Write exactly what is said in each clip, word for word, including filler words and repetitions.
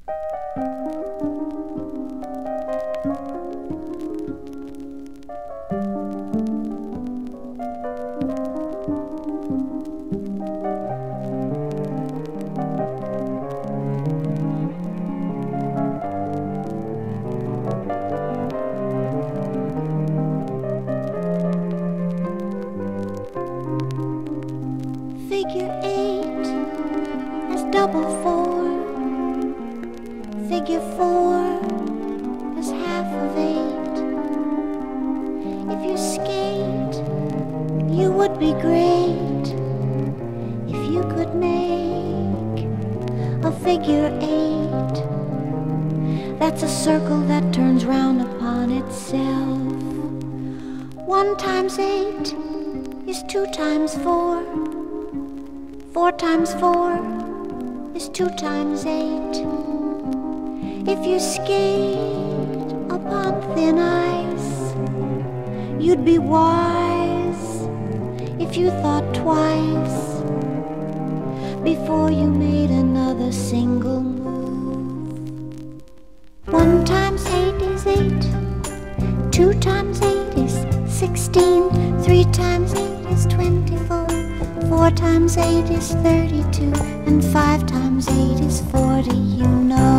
Figure eight is double four. Figure four is half of eight. If you skate, you would be great if you could make a figure eight. That's a circle that turns round upon itself. One times eight is two times four. Four times four is two times eight. If you skate upon thin ice, you'd be wise if you thought twice before you made another single move. One times eight is eight. Two times eight is sixteen. Three times eight is twenty-four. Four times eight is thirty-two, and five times eight is forty, you know.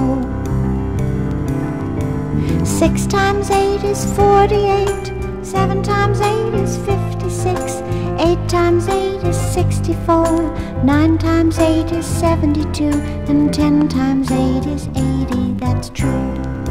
Six times eight is forty-eight, seven times eight is fifty-six, eight times eight is sixty-four, nine times eight is seventy-two, and ten times eight is eighty, that's true.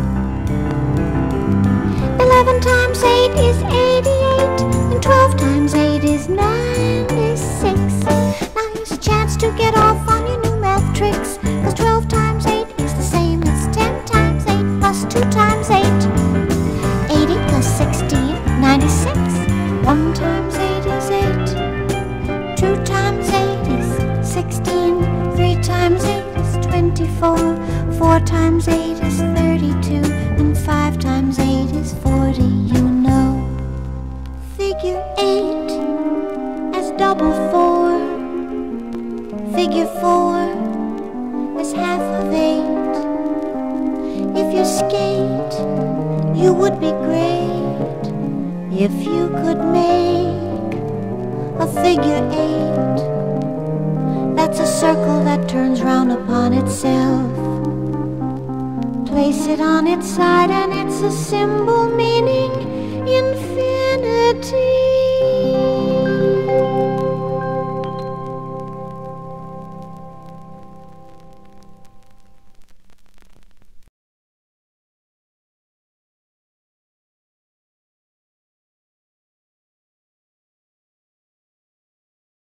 Eleven times eight is eighty-eight, and twelve times eight is ninety-six. Now here's a chance to get off on your new math tricks, cause twelve times eight is the same as ten times eight plus two times eight. eighty plus sixteen, ninety-six. one times eight is eight. two times eight is sixteen. three times eight is twenty-four. four times eight is thirty-two, and five times eight is forty, you know. Figure eight as double four. Figure four is half of eight. If you skate, you would be great if you could make a figure eight. That's a circle that turns round upon itself. Place it on its side and it's a symbol meaning infinity.